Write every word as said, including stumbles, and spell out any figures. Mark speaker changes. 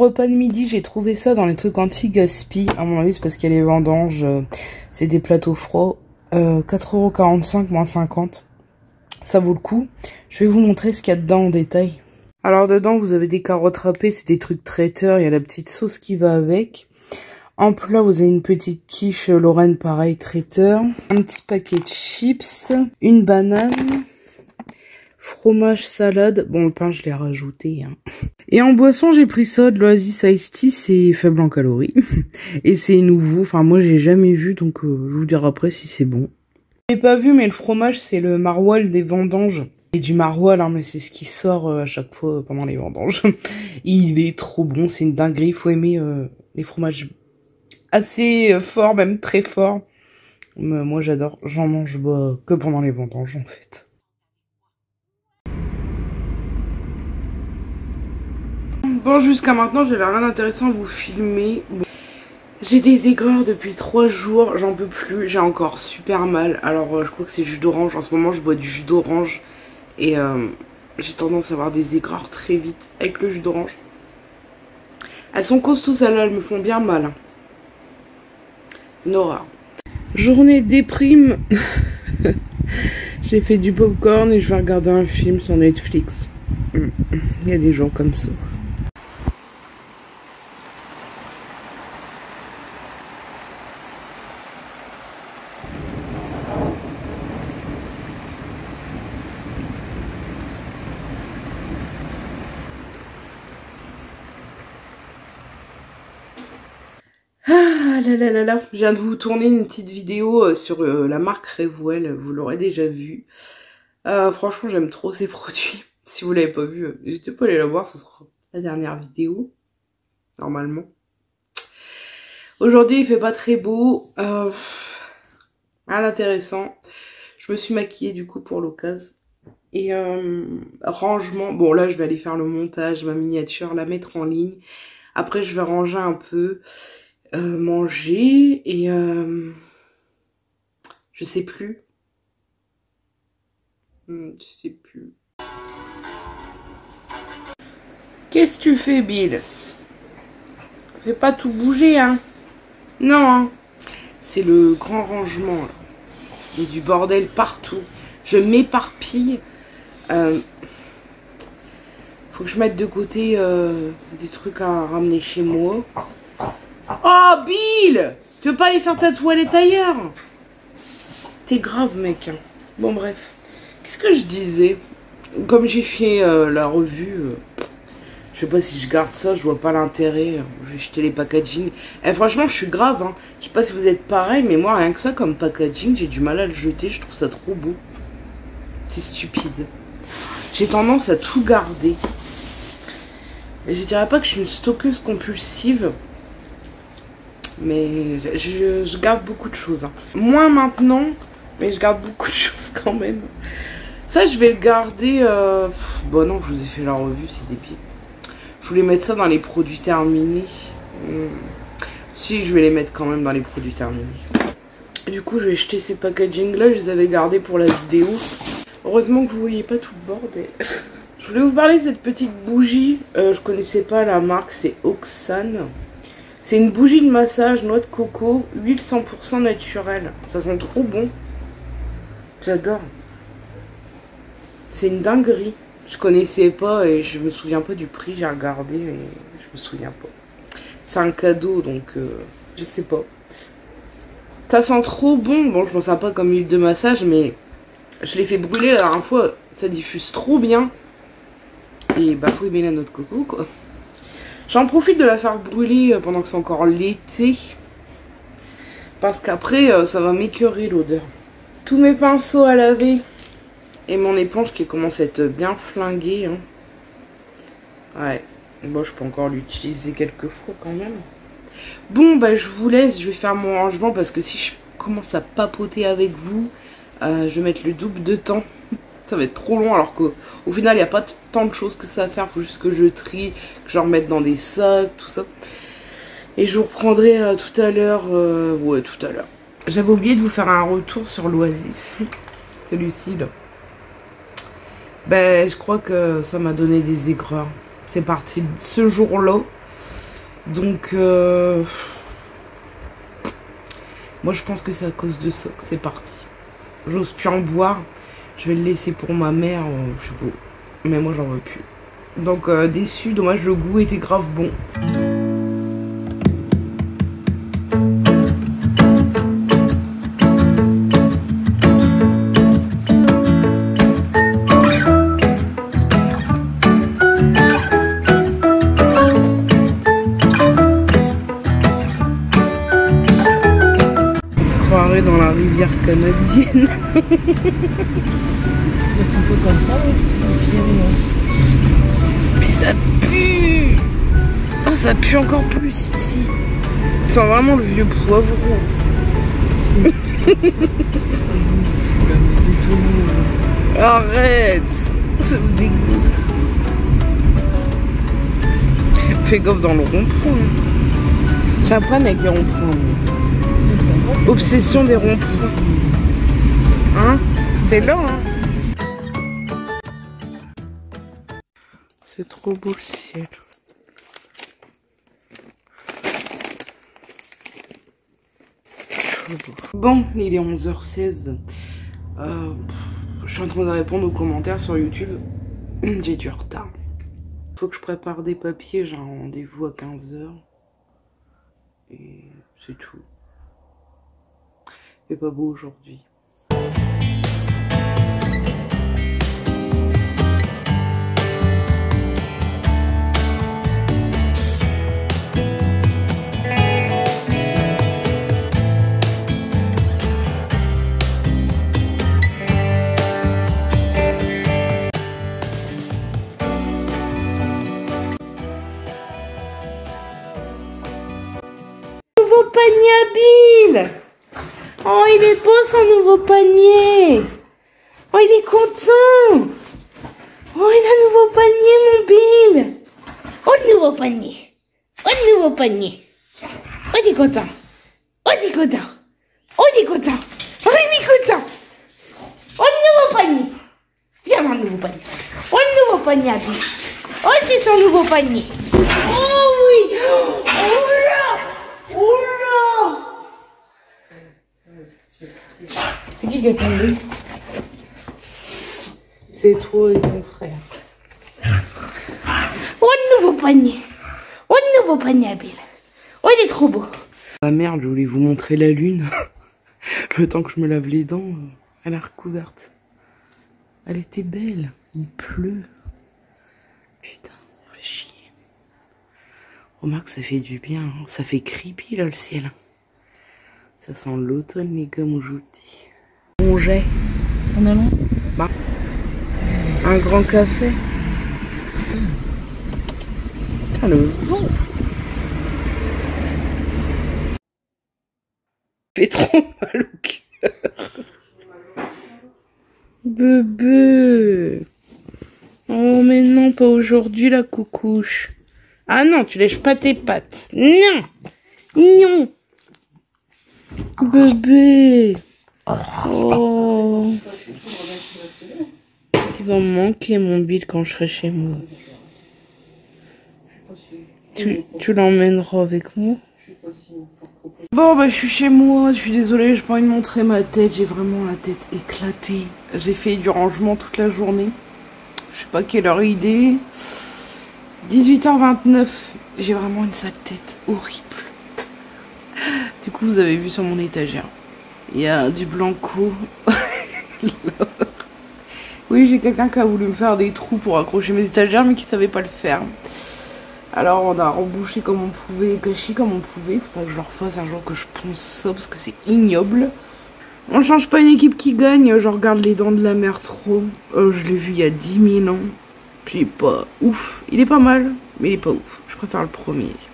Speaker 1: repas de midi, j'ai trouvé ça dans les trucs anti-gaspi. À mon avis, c'est parce qu'il y a les vendanges. Euh, c'est des plateaux froids. Euh, quatre euros quarante-cinq, moins cinquante. Ça vaut le coup. Je vais vous montrer ce qu'il y a dedans en détail. Alors dedans, vous avez des carottes râpées. C'est des trucs traiteurs. Il y a la petite sauce qui va avec. En plat, vous avez une petite quiche Lorraine, pareil, traiteur. Un petit paquet de chips. Une banane. Fromage, salade. Bon, le pain, je l'ai rajouté. Hein. Et en boisson, j'ai pris ça, de l'Oasis Ice Tea. C'est faible en calories. Et c'est nouveau. Enfin, moi, j'ai jamais vu. Donc, euh, je vous dirai après si c'est bon. Je l'ai pas vu, mais le fromage, c'est le maroilles des vendanges. C'est du maroilles, hein, mais c'est ce qui sort euh, à chaque fois pendant les vendanges. Il est trop bon. C'est une dinguerie. Il faut aimer euh, les fromages assez euh, forts, même très forts. Mais moi, j'adore. J'en mange bah, que pendant les vendanges, en fait. Bon, jusqu'à maintenant, j'avais rien d'intéressant à vous filmer. Bon. J'ai des aigreurs depuis trois jours, j'en peux plus, j'ai encore super mal. Alors, euh, je crois que c'est jus d'orange. En ce moment, je bois du jus d'orange. Et euh, j'ai tendance à avoir des aigreurs très vite avec le jus d'orange. Elles sont costauds, celles-là, elles me font bien mal. C'est une horreur. Journée déprime. J'ai fait du popcorn et je vais regarder un film sur Netflix. Il y a des jours comme ça. Ah là là là là, je viens de vous tourner une petite vidéo sur euh, la marque Revwell, vous l'aurez déjà vu. Euh, franchement, j'aime trop ces produits. Si vous l'avez pas vu, n'hésitez pas à aller la voir, ce sera la dernière vidéo, normalement. Aujourd'hui, il fait pas très beau, euh, rien d'intéressant. Je me suis maquillée du coup pour l'occasion. Et euh, rangement, bon là je vais aller faire le montage, ma miniature, la mettre en ligne. Après je vais ranger un peu. Euh, manger et euh, je sais plus. Hmm, je sais plus. Qu'est-ce que tu fais, Bill? Fais pas tout bouger, hein? Non, hein? C'est le grand rangement. Là. Il y a du bordel partout. Je m'éparpille. Euh, faut que je mette de côté euh, des trucs à ramener chez moi. Oh, Bill! Tu veux pas aller faire ta toilette ailleurs? T'es grave, mec. Bon, bref. Qu'est-ce que je disais? Comme j'ai fait euh, la revue, euh, je sais pas si je garde ça, je vois pas l'intérêt. Je vais jeter les packaging. Eh, franchement, je suis grave. Hein. Je sais pas si vous êtes pareil, mais moi, rien que ça, comme packaging, j'ai du mal à le jeter. Je trouve ça trop beau. C'est stupide. J'ai tendance à tout garder. Et je dirais pas que je suis une stockeuse compulsive. Mais je, je, je garde beaucoup de choses. Hein. Moins maintenant, mais je garde beaucoup de choses quand même. Ça, je vais le garder... Euh... Bon, non, je vous ai fait la revue, c'est débile. Je voulais mettre ça dans les produits terminés. Hum. Si, je vais les mettre quand même dans les produits terminés. Du coup, je vais jeter ces packaging-là. Je les avais gardés pour la vidéo. Heureusement que vous voyez pas tout le bordel. Je voulais vous parler de cette petite bougie. Euh, je connaissais pas la marque, c'est Oxane. C'est une bougie de massage, noix de coco, huile cent pour cent naturelle. Ça sent trop bon. J'adore. C'est une dinguerie. Je connaissais pas et je me souviens pas du prix. J'ai regardé et je me souviens pas. C'est un cadeau donc euh, je sais pas. Ça sent trop bon. Bon, je m'en sers pas comme huile de massage mais je l'ai fait brûler la dernière fois. Ça diffuse trop bien. Et bah faut aimer la noix de coco quoi. J'en profite de la faire brûler pendant que c'est encore l'été. Parce qu'après, ça va m'écœurer l'odeur. Tous mes pinceaux à laver. Et mon éponge qui commence à être bien flinguée. Hein. Ouais. Bon, je peux encore l'utiliser quelques fois quand même. Bon, bah je vous laisse. Je vais faire mon rangement parce que si je commence à papoter avec vous, euh, je vais mettre le double de temps. Ça va être trop long alors qu'au au final il n'y a pas tant de choses que ça à faire. Il faut juste que je trie, que je remette dans des sacs, tout ça. Et je vous reprendrai euh, tout à l'heure. Euh, ouais, tout à l'heure. J'avais oublié de vous faire un retour sur l'Oasis. Celui-ci là. Ben je crois que ça m'a donné des aigreurs. C'est parti ce jour-là. Donc, euh... moi je pense que c'est à cause de ça que c'est parti. J'ose plus en boire. Je vais le laisser pour ma mère, euh, je sais pas. Mais moi j'en veux plus. Donc euh, déçu, dommage, le goût était grave bon. Dans la rivière canadienne.
Speaker 2: Ça fait un peu comme ça, oui.
Speaker 1: Puis ça pue. Ah, ça pue encore plus ici. Ça sent vraiment le vieux poivron. Arrête. Ça me dégoûte. Fais gaffe dans le rond-point. J'ai un problème avec les ronds-points. Obsession des ronds-points. Hein? C'est là, hein? C'est trop beau le ciel. Bon, il est onze heures seize. Euh, je suis en train de répondre aux commentaires sur YouTube. J'ai du retard. Faut que je prépare des papiers. J'ai un rendez-vous à quinze heures. Et c'est tout. C'est pas beau aujourd'hui. Nouveau panier à Bill. Oh, il est beau son nouveau panier. Oh, il est content. Oh, il a un nouveau panier, mon Bill. Oh, le nouveau panier. Oh, le nouveau panier. Oh, il est content. Oh, il est content. Oh, il est content. Oh, il est content. Oh, le nouveau panier. Viens voir le nouveau panier. Oh, le nouveau panier à Bill. Oh, c'est son nouveau panier. Oh, oui. Oh, là. Oh, là. C'est qui qui a tombé? C'est toi et ton frère. Oh, le nouveau panier. Oh, le nouveau panier à Bill. Oh, il est trop beau. Ah merde, je voulais vous montrer la lune. Le temps que je me lave les dents, elle est recouverte. Elle était belle. Il pleut. Putain, ça fait chier. Remarque, ça fait du bien. Hein. Ça fait creepy là le ciel. Ça sent l'automne, les gars, je vous dis. On jette.
Speaker 2: On a loin.
Speaker 1: Bah. Un grand café. Allô. Oh. Fait trop mal au cœur. Bebe. Oh mais non, pas aujourd'hui la coucouche. Ah non, tu lèches pas tes pattes. Non. Non. Bébé. Oh. Tu vas me manquer mon Bill quand je serai chez moi. Tu, tu l'emmèneras avec moi? Bon bah je suis chez moi, je suis désolée, j'ai pas envie de montrer ma tête, j'ai vraiment la tête éclatée. J'ai fait du rangement toute la journée. Je sais pas quelle heure il est. dix-huit heures vingt-neuf. J'ai vraiment une sale tête horrible. Du coup vous avez vu sur mon étagère. Il y a du blanco. Oui, j'ai quelqu'un qui a voulu me faire des trous pour accrocher mes étagères mais qui savait pas le faire. Alors on a rebouché comme on pouvait, caché comme on pouvait. Faudrait que je le refasse un jour, que je ponce ça parce que c'est ignoble. On change pas une équipe qui gagne. Je regarde Les Dents de la Mer trop. Euh, je l'ai vu il y a dix mille ans. Puis il est pas ouf. Il est pas mal, mais il est pas ouf. Je préfère le premier.